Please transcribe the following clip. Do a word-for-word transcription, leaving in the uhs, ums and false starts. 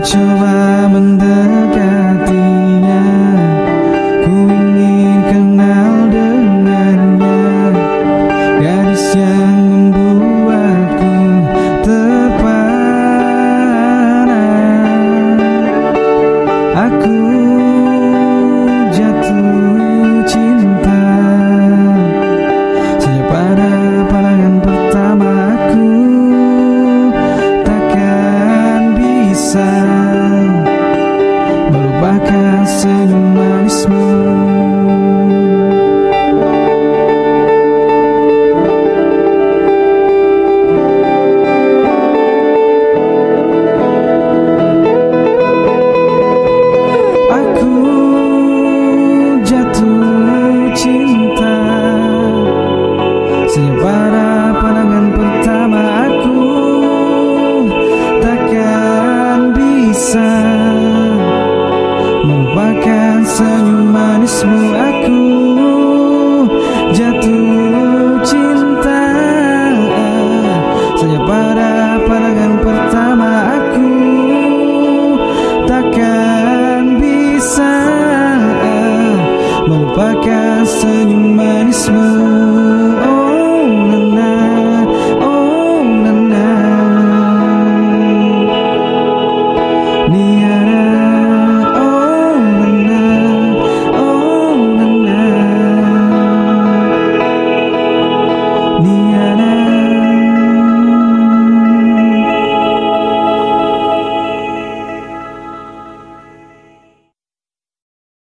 coba mendekatinya, ku ingin kenal dengannya, gadis yang membuatku terpana. Aku jatuh cinta sejak pada pandangan pertama. Aku takkan bisa melupakan senyum manismu. Aku jatuh cinta sejak pada pandangan pertama. Aku takkan bisa melupakan senyum manismu. Aku jatuh cinta sejak pada pandangan pertama. Aku takkan bisa melupakan senyum manismu.